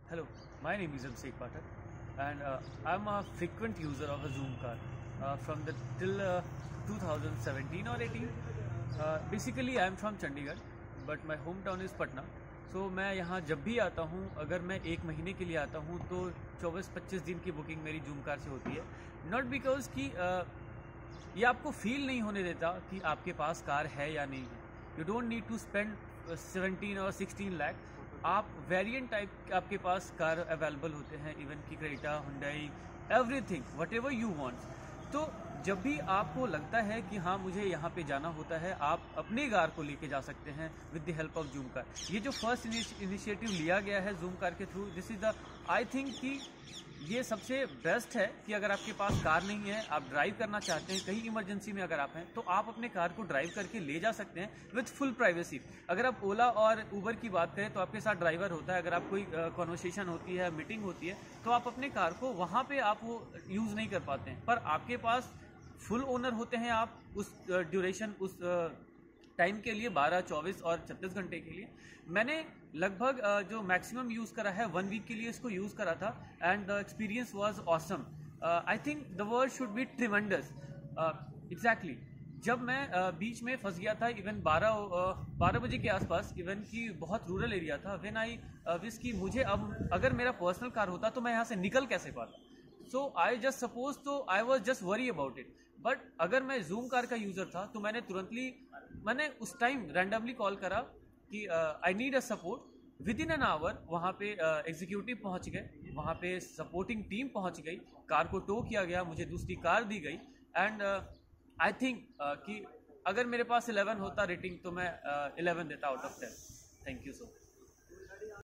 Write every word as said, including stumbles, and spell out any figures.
Hello, my name is Abhishek Pathak, and uh, I'm a frequent user of a Zoom car uh, from the till uh, twenty seventeen or eighteen. Uh, basically, I'm from Chandigarh, but my hometown is Patna. So मैं यहाँ जब भी आता हूँ, अगर मैं एक महीने के लिए आता हूँ तो चौबीस पच्चीस दिन की बुकिंग मेरी जूम कार से होती है. नॉट बिकॉज कि uh, ये आपको फील नहीं होने देता कि आपके पास कार है या नहीं है. You don't need to spend seventeen और सिक्सटीन लाख. आप वेरिएंट टाइप आपके पास कार अवेलेबल होते हैं, इवन की Creta, Hyundai, everything whatever you want. तो जब भी आपको लगता है कि हाँ मुझे यहाँ पे जाना होता है, आप अपनी कार को लेके जा सकते हैं with the help of Zoom car. ये जो फर्स्ट इनिशिएटिव लिया गया है जूम कार के through, this is the I think कि ये सबसे बेस्ट है कि अगर आपके पास कार नहीं है, आप ड्राइव करना चाहते हैं, कहीं इमरजेंसी में अगर आप हैं, तो आप अपने कार को ड्राइव करके ले जा सकते हैं विथ फुल प्राइवेसी. अगर आप ओला और उबर की बात करें तो आपके साथ ड्राइवर होता है. अगर आप कोई कॉन्वर्सेशन होती है, मीटिंग होती है, तो आप अपने कार को वहाँ पे आप वो यूज़ नहीं कर पाते हैं. पर आपके पास फुल ओनर होते हैं आप उस ड्यूरेशन, उस टाइम के लिए, बारह, चौबीस और छत्तीस घंटे के लिए. मैंने लगभग जो मैक्सिमम यूज़ करा है वन वीक के लिए इसको यूज़ करा था, and the experience was awesome. I think the word should be tremendous. Exactly जब मैं uh, बीच में फंस गया था, इवन बारह बारह बजे के आसपास, इवन की बहुत रूरल एरिया था, व्हेन आई विश कि मुझे अब अगर मेरा पर्सनल कार होता तो मैं यहाँ से निकल कैसे पाता. सो आई जस्ट सपोज, तो I was just worry about it. But अगर मैं जूम कार का यूज़र था तो मैंने तुरंतली मैंने उस टाइम रैंडमली कॉल करा कि I need a support. Within an hour वहाँ पे एग्जीक्यूटिव uh, पहुँच गए, वहाँ पे सपोर्टिंग टीम पहुँच गई, कार को टो किया गया, मुझे दूसरी कार दी गई. एंड आई थिंक कि अगर मेरे पास इलेवन होता रेटिंग तो मैं इलेवन uh, देता out of ten. Thank you so much.